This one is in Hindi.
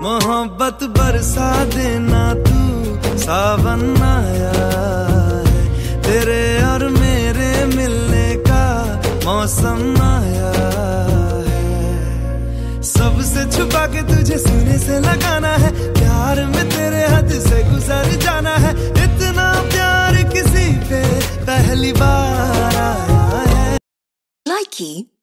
मोहब्बत बरसा देना तू, सावन आया है, तेरे और मेरे मिलने का मौसम आया है। सबसे छुपा के तुझे सीने से लगाना है, प्यार में तेरे हद से गुजर जाना है। इतना प्यार किसी पे पहली बार आया है। Likey